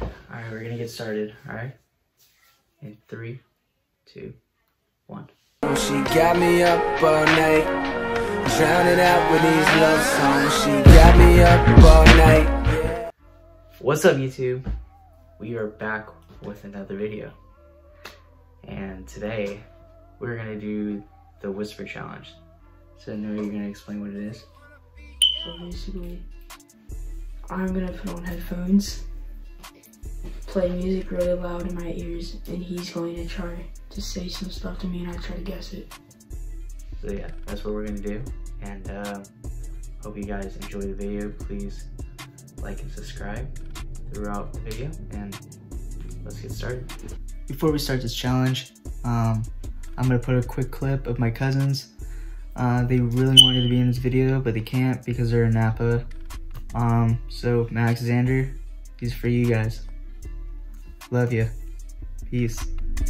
Alright, we're gonna get started, alright? In 3, 2, 1. She got me up all night, drowning out with these love songs. She got me up all night. Yeah. What's up, YouTube? We are back with another video. And today, we're gonna do the Whisper Challenge. So, Noah, you're gonna explain what it is? So basically, I'm gonna put on headphones, play music really loud in my ears, and he's going to try to say some stuff to me and I try to guess it. So yeah, that's what we're gonna do. And hope you guys enjoy the video. Please like and subscribe throughout the video, and let's get started. Before we start this challenge, I'm gonna put a quick clip of my cousins. They really wanted to be in this video, but they can't because they're in Napa. So Max, Xander, these are for you guys. Love you. Peace.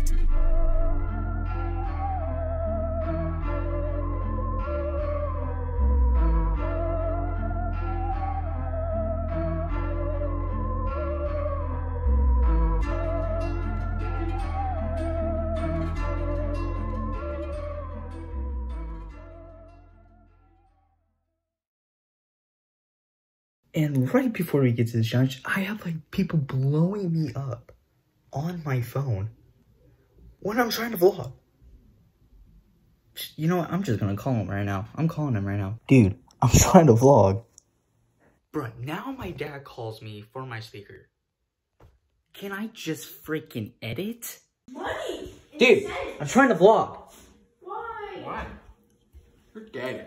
And right before we get to the challenge, I have like people blowing me up on my phone when I'm trying to vlog. You know what? I'm just gonna call him right now. I'm calling him right now. Dude, I'm trying to vlog. Bro, now my dad calls me for my speaker. Can I just freaking edit? Money! Dude, I'm trying to vlog. Why? Why? You're dead.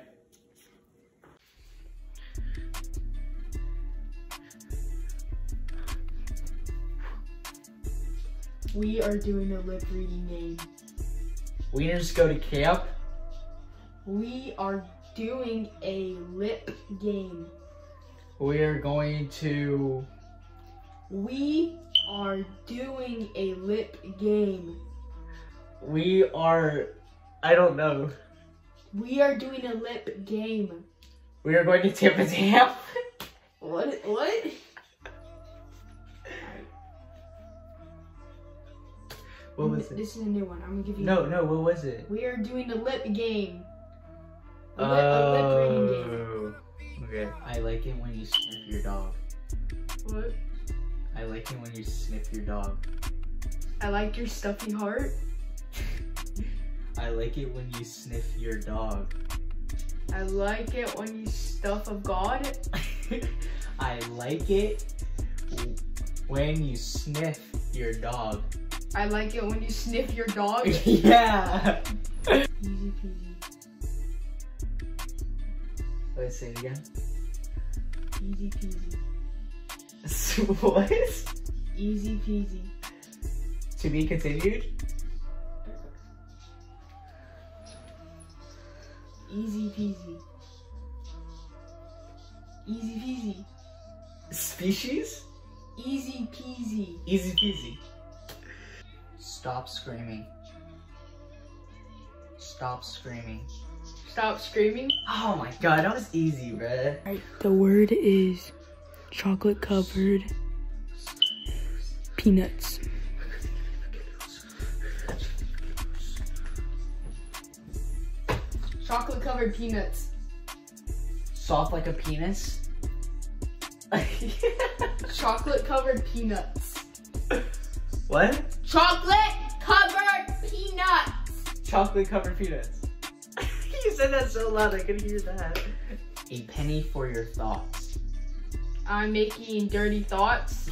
We are doing a lip reading game. We just go to camp. We are doing a lip game. We are going to... We are doing a lip game. We are... I don't know. We are doing a lip game. We are going to tip a dam. What? What was it? This is a new one. I'm gonna give you. No, what was it? We are doing a lip game. A lip reading game. Okay. I like it when you sniff your dog. What? I like it when you sniff your dog. I like your stuffy heart. I like it when you sniff your dog. I like it when you stuff of God. I like it when you sniff your dog. I like it when you sniff your dog. Yeah. Easy peasy. Let's say it again. Easy peasy. What? Easy peasy. To be continued? Easy peasy. Easy peasy. Species? Easy peasy. Easy peasy. Stop screaming. Stop screaming. Stop screaming. Oh my god, that was easy, bruh. Alright, the word is chocolate covered peanuts. Chocolate covered peanuts. Soft like a penis? Chocolate covered peanuts. What? Chocolate covered peanuts. Chocolate covered peanuts. You said that so loud, I could hear that. A penny for your thoughts. I'm making dirty thoughts.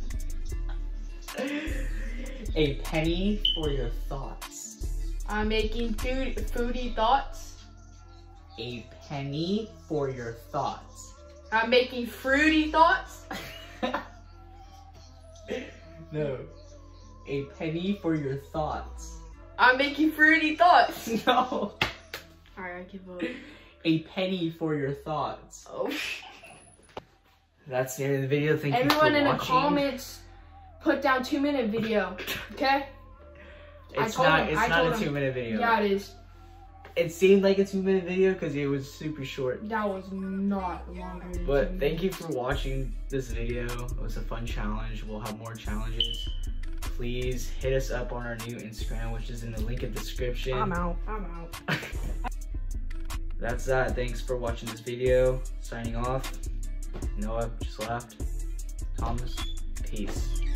A penny for your thoughts. I'm making foodie thoughts. A penny for your thoughts. I'm making fruity thoughts. No. A penny for your thoughts. I'm making fruity thoughts. No. Alright, I give up. A penny for your thoughts. Oh. That's the end of the video. Thank you Everyone for in the watching. comments, put down 2-minute video. Okay? It's not a 2-minute video. Yeah, it is. It seemed like a 2-minute video because it was super short. That was not longer than 2 But minutes. thank you for watching this video. It was a fun challenge. We'll have more challenges. Please hit us up on our new Instagram, which is in the link in the description. I'm out. That's that. Thanks for watching this video. Signing off. Noah just left. Thomas. Peace.